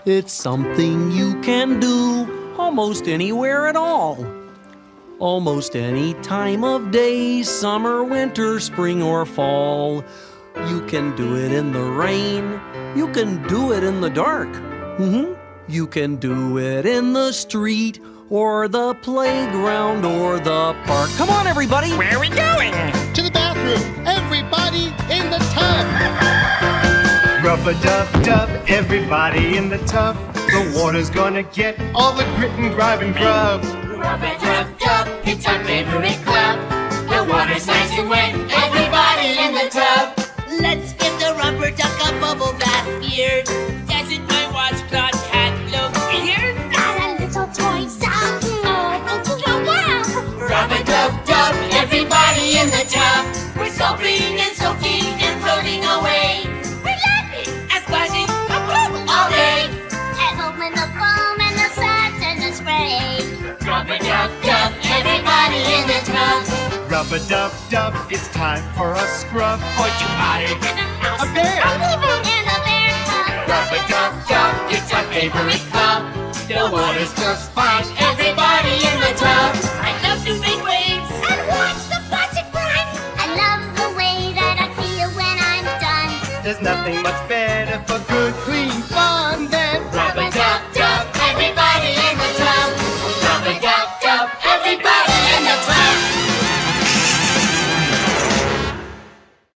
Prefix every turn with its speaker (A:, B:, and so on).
A: It's something you can do almost anywhere at all. Almost any time of day, summer, winter, spring, or fall. You can do it in the rain. You can do it in the dark. You can do it in the street, or the playground, or the park. Come on, everybody!
B: Where are we going?
C: To the bathroom! Everybody in the tub!
D: Rub-a-dub-dub, everybody in the tub. The water's gonna get all the grit and grime and grub.
E: Rub-a-dub-dub, it's our favorite club. The water's nice and wet, everybody in the tub.
F: Let's give the rubber duck a bubble bath beard. Doesn't my washcloth cat look weird?
E: Got a little toy sound. Oh, wow!
F: Rub-a-dub-dub, everybody in the tub. We're soaping and soaking and floating away.
E: We're laughing
F: And splashing all day.
E: and foaming the foam and the suds and the spray.
F: Rub-a-dub-dub, everybody in the tub.
D: Rub-a-dub-dub, it's time for a scrub.
F: Or you hotter than a mouse.
D: A bear!
E: In a bear tub.
F: Rub-a-dub-dub, it's our favorite club. The water's just fine, everybody in the tub. I love to make waves
E: And watch the faucet run. I love the way that I feel when I'm done.
D: There's nothing much